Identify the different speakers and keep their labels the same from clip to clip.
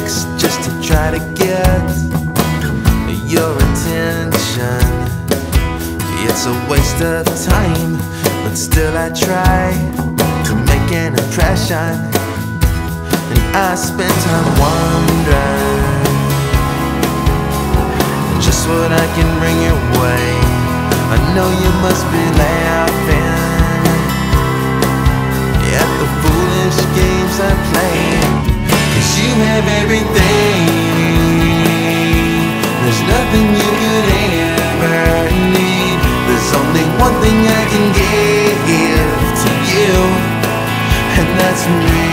Speaker 1: tricks just to try to get your attention. It's a waste of time, but still I try to make an impression. And I spend time wondering just what I can bring your way. I know you must be laughing at the foolish games I play, 'cause you have everything. There's nothing you could ever need. There's only one thing I can give to you, and that's me.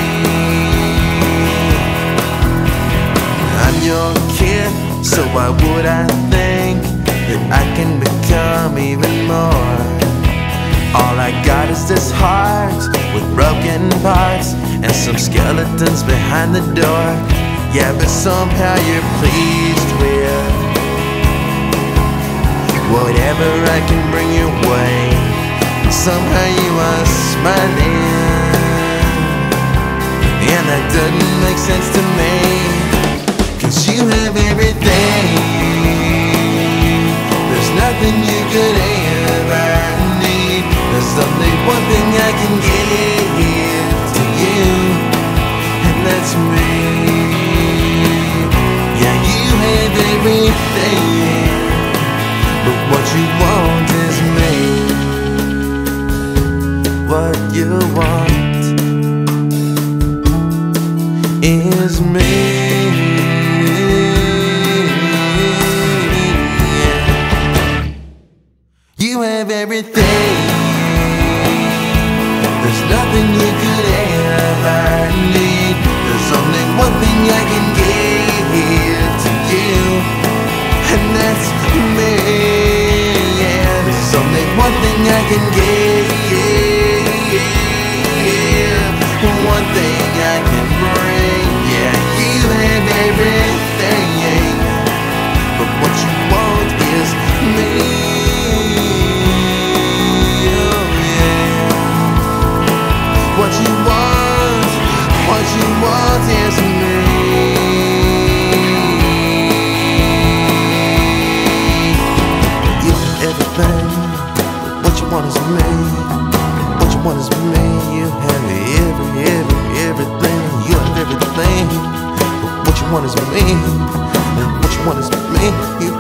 Speaker 1: I'm your kid, so why would I think that I can become even more? All I got is this heart with broken parts and some skeletons behind the door. Yeah, but somehow you're pleased with whatever I can bring your way. And somehow you are smiling, and that doesn't make sense to me, 'cause you have everything. There's nothing you could ever need. There's only one thing I can give to you, and that's me. Yeah, you have everything, but what you want is me. What you want is me. You have everything. There's nothing you could ever need. There's only one thing I can give to you, and that's me. Yeah, there's only one thing I can give. One thing I can bring. Yeah, you have everything, but what you want is me. What you want is me. You have everything, but what you want is me. What you want is me. You have everything. You have everything, but what you want is me. And what you want is me. You